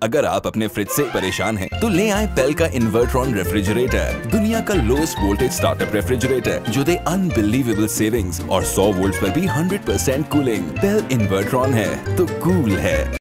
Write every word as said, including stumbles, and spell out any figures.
अगर आप अपने फ्रिज से परेशान हैं, तो ले आए पेल का इन्वर्ट्रॉन रेफ्रिजरेटर, दुनिया का लोएस्ट वोल्टेज स्टार्टअप रेफ्रिजरेटर जो दे अनबिलीवेबल सेविंग्स और सौ वोल्ट पर भी हंड्रेड परसेंट कूलिंग। पेल इन्वर्ट्रॉन है तो कूल है।